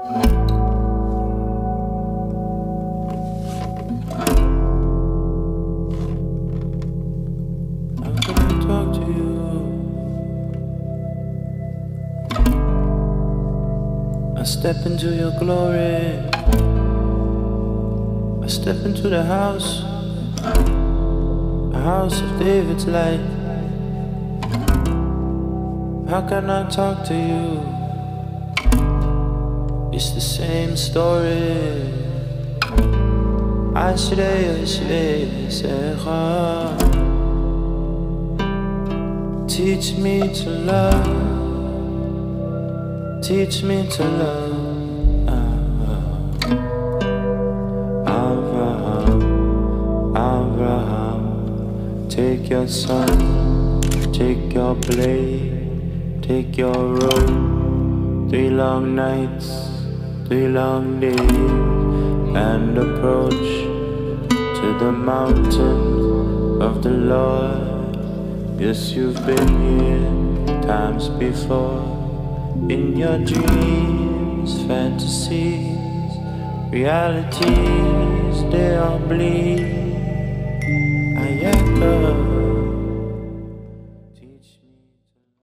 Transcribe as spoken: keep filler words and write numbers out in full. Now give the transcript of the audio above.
Step into your glory. I step into the house, a house of David's light. How can I talk to you? It's the same story. Ashrei Ashrei Secha. Teach me to love. Teach me to love. Abraham, Abraham, take your son, take your blade, take your road. Three long nights, three long days, and approach to the mountain of the Lord. Yes, you've been here times before. In your dreams, fantasies, realities, they all bleed.